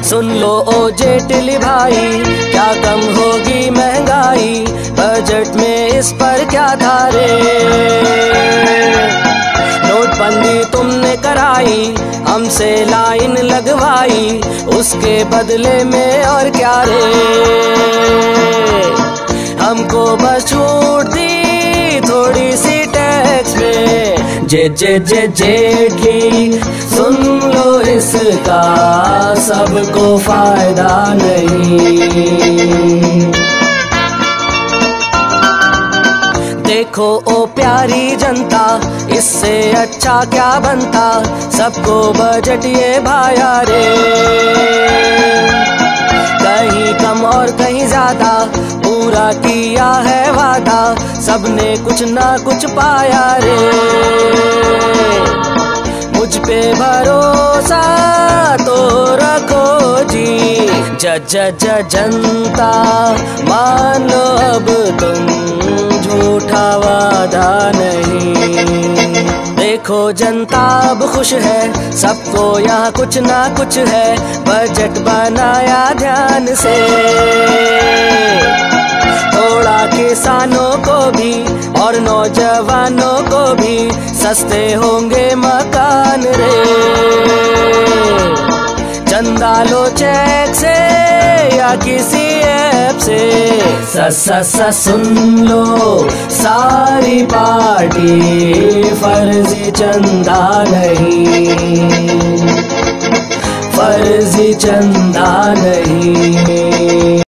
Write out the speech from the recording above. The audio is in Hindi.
सुन लो ओ जेटली भाई, क्या कम होगी महंगाई, बजट में इस पर क्या था रे। नोटबंदी तुमने कराई, हमसे लाइन लगवाई, उसके बदले में और क्या रे। हमको बस छूट दी थोड़ी सी टैक्स में। जेटली सुन लो इसका सबको फायदा नहीं। देखो ओ प्यारी जनता, इससे अच्छा क्या बनता, सबको बजट ये भाया रे। कहीं कम और कहीं ज्यादा, पूरा किया है वादा, सबने कुछ ना कुछ पाया रे। मुझ पे भरोसा तो रखो जी, जनता मान लो अब तुम झूठा वादा नहीं। देखो जनता अब खुश है, सबको यहाँ कुछ ना कुछ है, बजट बनाया ध्यान से। थोड़ा किसानों को भी और नौजवानों को भी सस्ते होंगे मकान रे। चंदा लो चेक से या किसी ऐप से, सुन लो सारी पार्टी, फर्जी चंदा नहीं, फर्जी चंदा नहीं।